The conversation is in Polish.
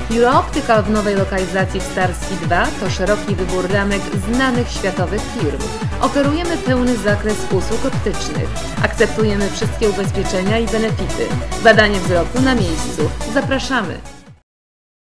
Euro Optical w nowej lokalizacji w Starski 2 to szeroki wybór ramek znanych światowych firm. Oferujemy pełny zakres usług optycznych. Akceptujemy wszystkie ubezpieczenia i benefity. Badanie wzroku na miejscu. Zapraszamy!